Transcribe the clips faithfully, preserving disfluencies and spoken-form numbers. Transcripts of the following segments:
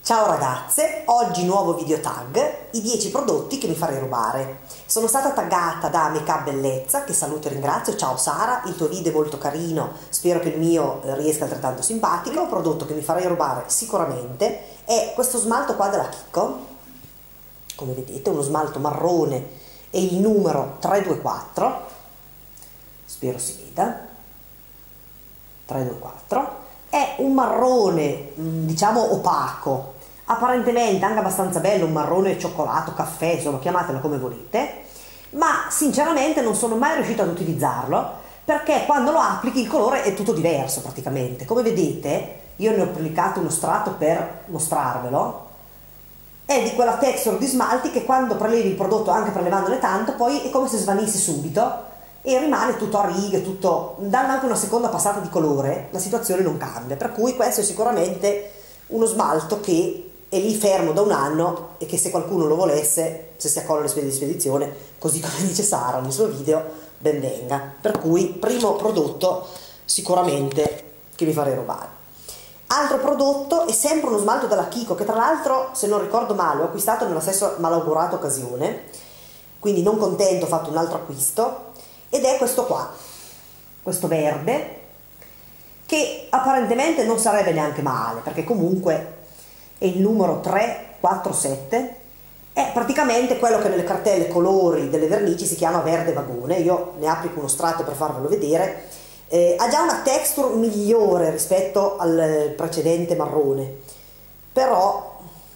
Ciao ragazze, oggi nuovo video tag, i dieci prodotti che mi farei rubare. Sono stata taggata da Make Up Bellezza, che saluto e ringrazio. Ciao Sara, il tuo video è molto carino, spero che il mio riesca altrettanto simpatico. Il primo prodotto che mi farei rubare sicuramente è questo smalto qua della Kiko, come vedete, uno smalto marrone e il numero tre due quattro, spero si veda, tre due quattro. È un marrone, diciamo, opaco, apparentemente anche abbastanza bello, un marrone cioccolato, caffè, insomma, chiamatelo come volete, ma sinceramente non sono mai riuscita ad utilizzarlo perché quando lo applichi il colore è tutto diverso praticamente. Come vedete, io ne ho applicato uno strato per mostrarvelo, è di quella texture di smalti che quando prelevi il prodotto, anche prelevandone tanto, poi è come se svanisse subito e rimane tutto a righe, tutto, dando anche una seconda passata di colore, la situazione non cambia, per cui questo è sicuramente uno smalto che è lì fermo da un anno e che se qualcuno lo volesse, se si accolla le spese di spedizione, così come dice Sara nel suo video, ben venga. Per cui primo prodotto sicuramente che vi farei rubare. Altro prodotto è sempre uno smalto della Kiko, che tra l'altro, se non ricordo male, ho acquistato nella stessa malaugurata occasione, quindi non contento, ho fatto un altro acquisto, ed è questo qua, questo verde, che apparentemente non sarebbe neanche male, perché comunque è il numero tre quattro sette, è praticamente quello che nelle cartelle colori delle vernici si chiama verde vagone. Io ne applico uno strato per farvelo vedere, eh, ha già una texture migliore rispetto al precedente marrone, però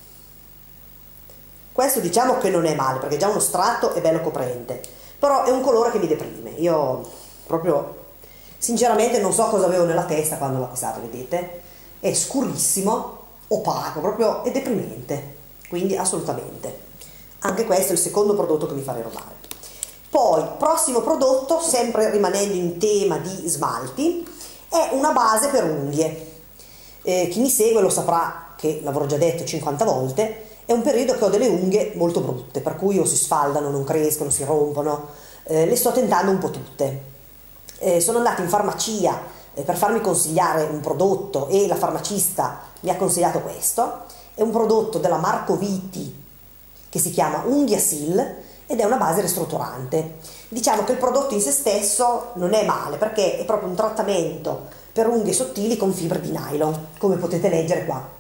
questo diciamo che non è male, perché già uno strato è bello coprente, però è un colore che mi deprime. Io proprio sinceramente non so cosa avevo nella testa quando l'ho acquistato, vedete? È scurissimo, opaco, proprio è deprimente, quindi assolutamente. Anche questo è il secondo prodotto che mi farei rubare. Poi, prossimo prodotto, sempre rimanendo in tema di smalti, è una base per unghie. Eh, chi mi segue lo saprà che l'avrò già detto cinquanta volte, è un periodo che ho delle unghie molto brutte, per cui o si sfaldano, non crescono, si rompono, eh, le sto tentando un po' tutte. Eh, sono andata in farmacia eh, per farmi consigliare un prodotto e la farmacista mi ha consigliato questo. È un prodotto della Marco Viti che si chiama Unghia Sil ed è una base ristrutturante. Diciamo che il prodotto in se stesso non è male, perché è proprio un trattamento per unghie sottili con fibre di nylon, come potete leggere qua.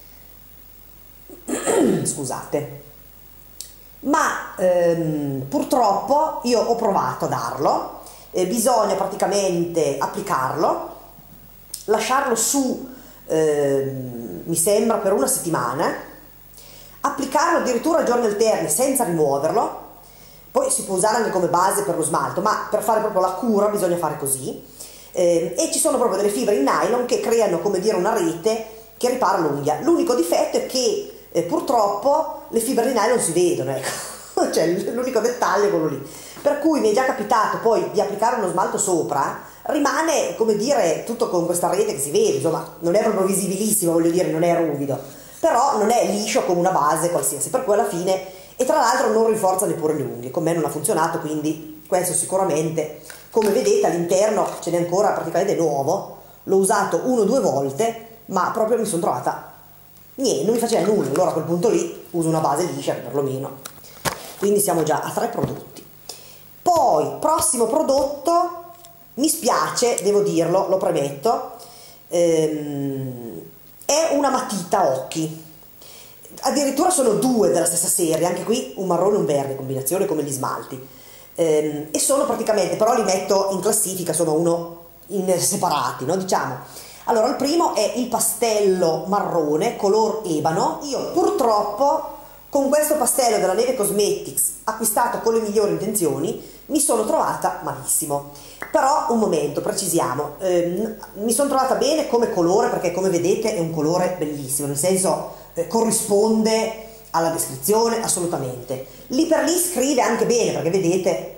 Scusate, ma ehm, purtroppo io ho provato a darlo, eh, bisogna praticamente applicarlo, lasciarlo su, ehm, mi sembra per una settimana, applicarlo addirittura a giorni alterni senza rimuoverlo. Poi si può usare anche come base per lo smalto, ma per fare proprio la cura bisogna fare così, eh, e ci sono proprio delle fibre in nylon che creano, come dire, una rete che ripara l'unghia. L'unico difetto è che E purtroppo le fibre di nylon si vedono, ecco, cioè l'unico dettaglio è quello lì. Per cui mi è già capitato poi di applicare uno smalto sopra, rimane, come dire, tutto con questa rete che si vede, insomma, non è proprio visibilissimo, voglio dire, non è ruvido, però non è liscio come una base qualsiasi, per cui alla fine, e tra l'altro non rinforza neppure le unghie, con me non ha funzionato, quindi questo sicuramente, come vedete all'interno ce n'è ancora praticamente nuovo, l'ho usato uno o due volte, ma proprio mi sono trovata niente, non mi faceva nulla. Allora a quel punto lì uso una base liscia perlomeno. Quindi siamo già a tre prodotti. Poi, prossimo prodotto, mi spiace, devo dirlo, lo premetto, ehm, è una matita occhi. Addirittura sono due della stessa serie, anche qui un marrone e un verde, combinazione come gli smalti. Ehm, e sono praticamente, però li metto in classifica, sono uno in separati, no? Diciamo. Allora, il primo è il pastello marrone, color ebano. Io purtroppo con questo pastello della Neve Cosmetics, acquistato con le migliori intenzioni, mi sono trovata malissimo. Però, un momento, precisiamo, ehm, mi sono trovata bene come colore, perché come vedete è un colore bellissimo, nel senso eh, corrisponde alla descrizione, assolutamente. Lì per lì scrive anche bene, perché vedete,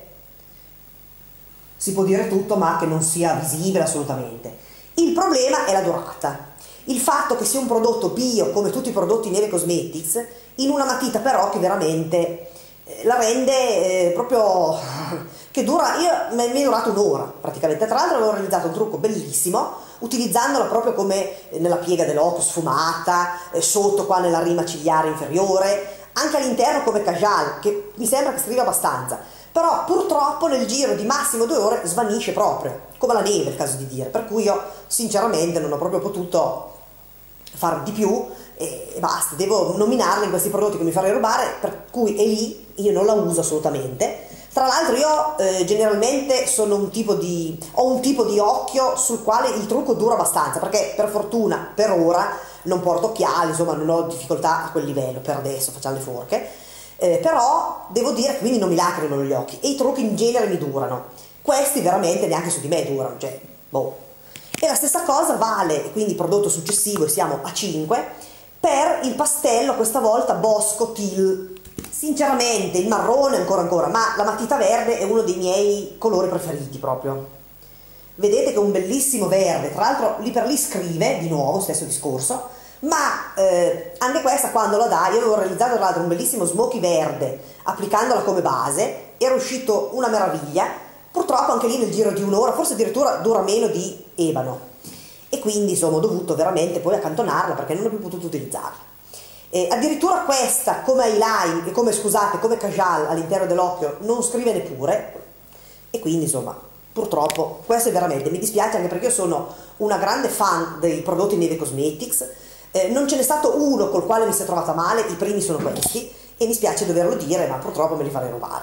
si può dire tutto, ma che non sia visibile assolutamente. Il problema è la durata, il fatto che sia un prodotto bio come tutti i prodotti Neve Cosmetics, in una matita però che veramente eh, la rende eh, proprio che dura, io mi è durato un'ora praticamente. Tra l'altro avevo realizzato un trucco bellissimo utilizzandola proprio come nella piega dell'occhio sfumata, eh, sotto qua nella rima cigliare inferiore, anche all'interno come casual, che mi sembra che scriva abbastanza, però purtroppo nel giro di massimo due ore svanisce proprio, come la neve, il caso di dire, per cui io sinceramente non ho proprio potuto fare di più e basta, devo nominarli questi prodotti che mi farei rubare, per cui è lì, io non la uso assolutamente. Tra l'altro io eh, generalmente sono un tipo di, ho un tipo di occhio sul quale il trucco dura abbastanza, perché per fortuna per ora non porto occhiali, insomma non ho difficoltà a quel livello per adesso, facciamo le forche, eh, però devo dire che quindi non mi lacrimano gli occhi e i trucchi in genere mi durano, questi veramente neanche su di me durano, cioè boh. E la stessa cosa vale, quindi prodotto successivo, e siamo a cinque, per il pastello, questa volta Bosco Teal. Sinceramente il marrone ancora ancora, ma la matita verde è uno dei miei colori preferiti proprio. Vedete che è un bellissimo verde, tra l'altro lì per lì scrive, di nuovo, stesso discorso, ma eh, anche questa quando la dai, io avevo realizzato tra l'altro un bellissimo smoky verde applicandola come base, era uscito una meraviglia, purtroppo anche lì nel giro di un'ora, forse addirittura dura meno di ebano, e quindi insomma ho dovuto veramente poi accantonarla perché non ho più potuto utilizzarla. Eh, addirittura questa come eyeline, come scusate, come casual all'interno dell'occhio non scrive neppure, e quindi insomma purtroppo questo è veramente, mi dispiace anche perché io sono una grande fan dei prodotti Neve Cosmetics, eh, non ce n'è stato uno col quale mi si è trovata male, i primi sono questi e mi spiace doverlo dire, ma purtroppo me li farei rubare.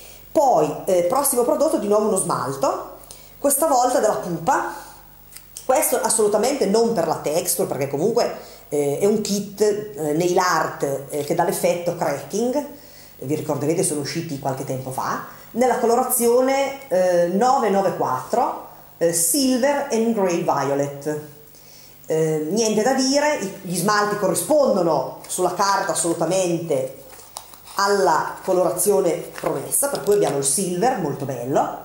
Poi eh, prossimo prodotto, di nuovo uno smalto, questa volta della Pupa, questo assolutamente non per la texture perché comunque Eh, è un kit eh, nail art eh, che dà l'effetto cracking, eh, vi ricorderete sono usciti qualche tempo fa, nella colorazione eh, nove nove quattro eh, Silver and Grey Violet. Eh, niente da dire, gli smalti corrispondono sulla carta assolutamente alla colorazione promessa, per cui abbiamo il silver molto bello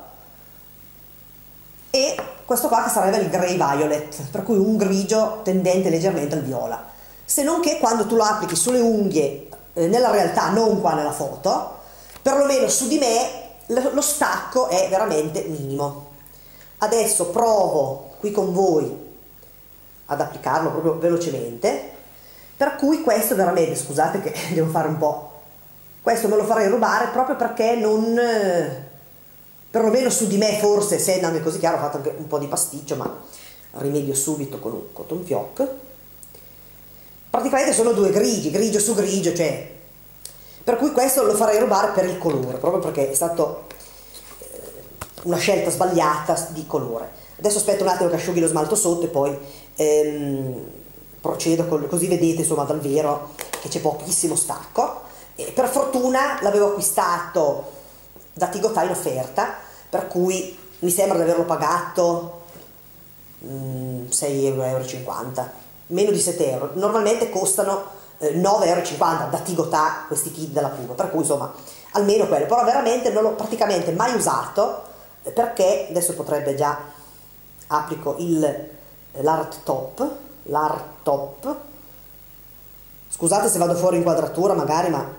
e questo qua che sarebbe il grey violet, per cui un grigio tendente leggermente al viola, se non che quando tu lo applichi sulle unghie eh, nella realtà, non qua nella foto, perlomeno su di me lo stacco è veramente minimo. Adesso provo qui con voi ad applicarlo proprio velocemente, per cui questo veramente, scusate che devo fare un po', questo me lo farei rubare proprio perché non... Eh, perlomeno su di me forse, essendo anche così chiaro, ho fatto anche un po' di pasticcio, ma rimedio subito con un cotton fioc. Praticamente sono due grigi, grigio su grigio, cioè, per cui questo lo farei rubare per il colore, proprio perché è stato eh, una scelta sbagliata di colore. Adesso aspetto un attimo che asciughi lo smalto sotto e poi ehm, procedo con, così vedete insomma dal vero che c'è pochissimo stacco. E per fortuna l'avevo acquistato da Tigotà in offerta, per cui mi sembra di averlo pagato mm, sei e cinquanta euro, meno di sette euro. Normalmente costano eh, nove e cinquanta euro da Tigotà questi kit della Pupa, per cui insomma almeno quello, però veramente non l'ho praticamente mai usato perché adesso potrebbe già applico il l'art top l'art top scusate se vado fuori inquadratura magari, ma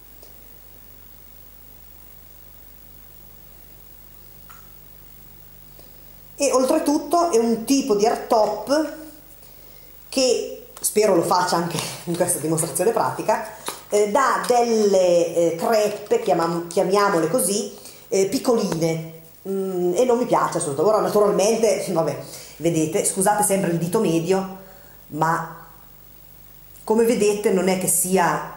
e oltretutto è un tipo di art top che spero lo faccia anche in questa dimostrazione pratica, eh, dà delle eh, crepe, chiamiam, chiamiamole così, eh, piccoline, mm, e non mi piace assolutamente. Ora naturalmente, vabbè, vedete, scusate sempre il dito medio, ma come vedete non è che sia,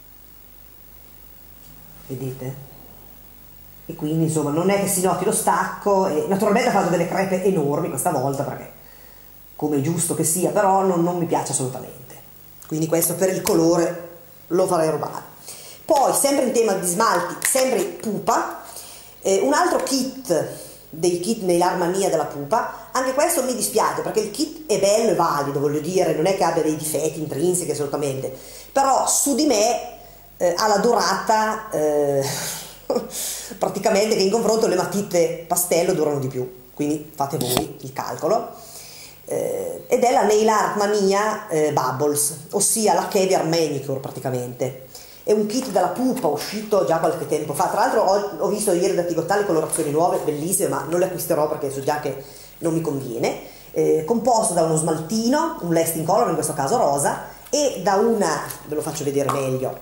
vedete? E quindi insomma non è che si noti lo stacco, e naturalmente ha fatto delle crepe enormi questa volta perché come è giusto che sia, però non, non mi piace assolutamente, quindi questo per il colore lo farei rubare. Poi sempre in tema di smalti, sempre Pupa, eh, un altro kit dei kit Nail Art Mania della Pupa, anche questo mi dispiace perché il kit è bello e valido, voglio dire, non è che abbia dei difetti intrinseci assolutamente, però su di me eh, ha la durata eh, praticamente che in confronto le matite pastello durano di più, quindi fate voi il calcolo, eh, ed è la Nail Art Mania eh, Bubbles, ossia la Caviar Manicure praticamente. È un kit della Pupa uscito già qualche tempo fa, tra l'altro ho, ho visto ieri da Tigotà le colorazioni nuove, bellissime, ma non le acquisterò perché so già che non mi conviene. eh, composto da uno smaltino, un lasting color in questo caso rosa, e da una, ve lo faccio vedere meglio,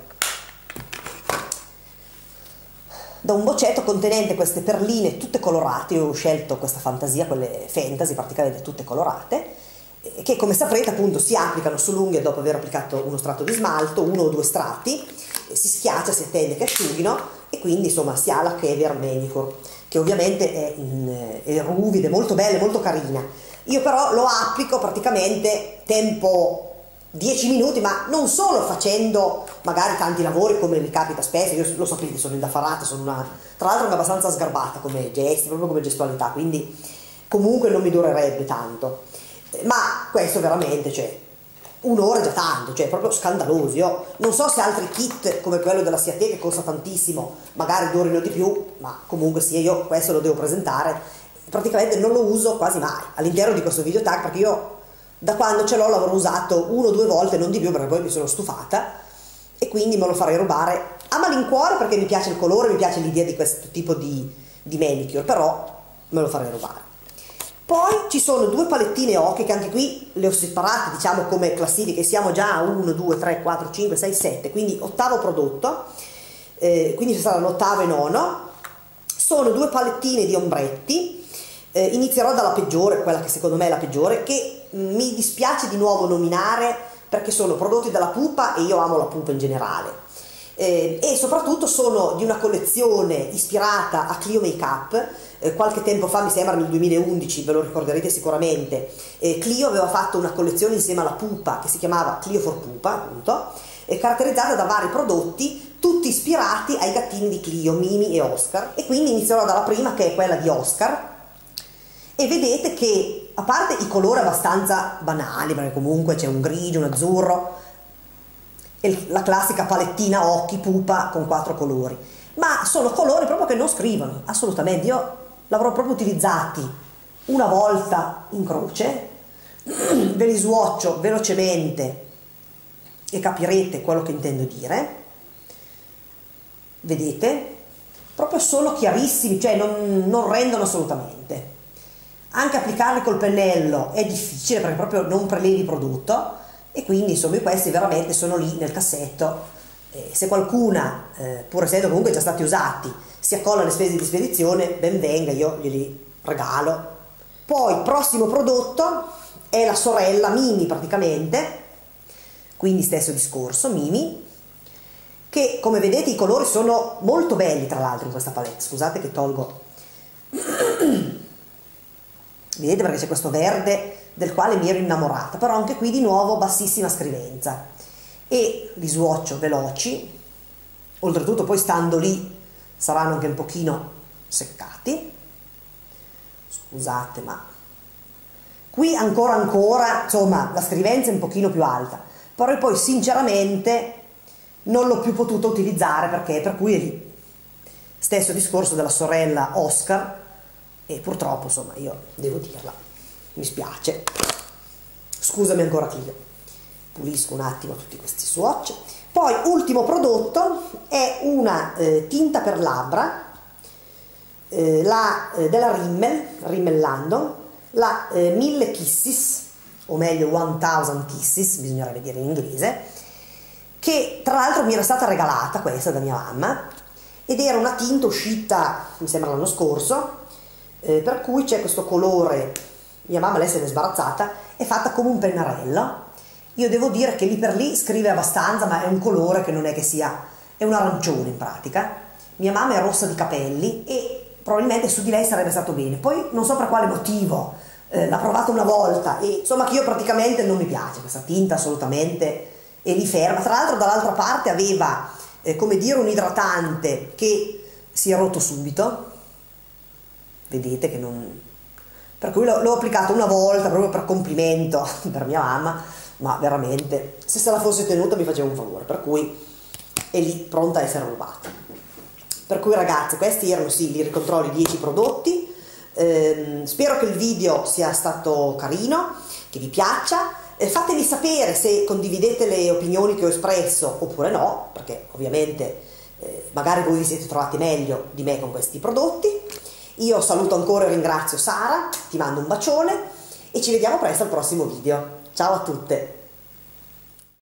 da un boccetto contenente queste perline tutte colorate. Io ho scelto questa fantasia, quelle fantasy praticamente tutte colorate, che come saprete appunto si applicano sull'unghia dopo aver applicato uno strato di smalto, uno o due strati, si schiaccia, si attende che asciughino e quindi insomma si ha la Caviar Manicure, che ovviamente è, in, è ruvida, è molto bella, è molto carina. Io però lo applico praticamente tempo dieci minuti, ma non solo facendo magari tanti lavori come mi capita spesso. Io lo sapete, sono indaffarata, sono una, tra l'altro anche abbastanza sgarbata come gesti, proprio come gestualità, quindi comunque non mi durerebbe tanto. Ma questo veramente, cioè, un'ora è già tanto, cioè proprio scandaloso. Io non so se altri kit come quello della Ciaté, che costa tantissimo, magari durino di più, ma comunque sia, io questo lo devo presentare. Praticamente non lo uso quasi mai all'interno di questo video tag, perché io da quando ce l'ho l'avrò usato uno o due volte, non di più, perché poi mi sono stufata e quindi me lo farei rubare a malincuore, perché mi piace il colore, mi piace l'idea di questo tipo di, di manicure, però me lo farei rubare. Poi ci sono due palettine occhi, che anche qui le ho separate, diciamo, come classifiche. Siamo già a uno, due, tre, quattro, cinque, sei, sette, quindi ottavo prodotto, eh, quindi ci saranno ottavo e nono. Sono due palettine di ombretti. Eh, inizierò dalla peggiore, quella che secondo me è la peggiore, che mi dispiace di nuovo nominare perché sono prodotti dalla Pupa e io amo la Pupa in generale. Eh, e soprattutto sono di una collezione ispirata a Clio Makeup. Eh, qualche tempo fa, mi sembra nel duemilaundici, ve lo ricorderete sicuramente, eh, Clio aveva fatto una collezione insieme alla Pupa che si chiamava Clio for Pupa, appunto, eh, caratterizzata da vari prodotti tutti ispirati ai gattini di Clio, Mimi e Oscar. E quindi inizierò dalla prima, che è quella di Oscar, e vedete che, a parte i colori abbastanza banali, perché comunque c'è un grigio, un azzurro, la classica palettina occhi Pupa con quattro colori, ma sono colori proprio che non scrivono assolutamente. Io l'avrò proprio utilizzati una volta in croce, ve li swatcho velocemente e capirete quello che intendo dire. Vedete? Proprio sono chiarissimi, cioè non, non rendono assolutamente. Anche applicarli col pennello è difficile, perché proprio non prelevi prodotto. E quindi insomma questi veramente sono lì nel cassetto. Eh, se qualcuna, eh, pur essendo comunque già stati usati, si accolla alle spese di spedizione, ben venga, io glieli regalo. Poi prossimo prodotto è la sorella Mimi praticamente, quindi stesso discorso, Mimi, che come vedete i colori sono molto belli tra l'altro in questa palette. Scusate che tolgo, vedete, perché c'è questo verde del quale mi ero innamorata, però anche qui di nuovo bassissima scrivenza, e li swatcho veloci. Oltretutto poi stando lì saranno anche un pochino seccati, scusate, ma qui ancora ancora insomma la scrivenza è un pochino più alta, però poi sinceramente non l'ho più potuto utilizzare, perché per cui è lì. Stesso discorso della sorella Oscar, e purtroppo insomma io devo dirla, mi spiace, scusami ancora Clio. Pulisco un attimo tutti questi swatch. Poi ultimo prodotto è una eh, tinta per labbra, eh, la, eh, della Rimmel, Rimmel London, la eh, mille Kisses, o meglio one Kisses, bisognerebbe dire in inglese, che tra l'altro mi era stata regalata questa da mia mamma, ed era una tinta uscita mi sembra l'anno scorso, eh, per cui c'è questo colore. Mia mamma, lei se n'è sbarazzata, è fatta come un pennarello. Io devo dire che lì per lì scrive abbastanza, ma è un colore che non è che sia, è un arancione in pratica. Mia mamma è rossa di capelli e probabilmente su di lei sarebbe stato bene. Poi non so per quale motivo, eh, l'ha provata una volta e insomma che io praticamente non mi piace questa tinta assolutamente, e lì ferma. Tra l'altro dall'altra parte aveva, eh, come dire, un idratante che si è rotto subito. Vedete che non... Per cui l'ho applicato una volta proprio per complimento per mia mamma, ma veramente se se la fosse tenuta mi faceva un favore, per cui è lì pronta a essere rubata. Per cui ragazzi, questi erano sì, li ricontrolli dieci prodotti. Eh, spero che il video sia stato carino, che vi piaccia. Eh, fatemi sapere se condividete le opinioni che ho espresso oppure no, perché ovviamente eh, magari voi vi siete trovati meglio di me con questi prodotti. Io saluto ancora e ringrazio Sara, ti mando un bacione e ci vediamo presto al prossimo video. Ciao a tutte!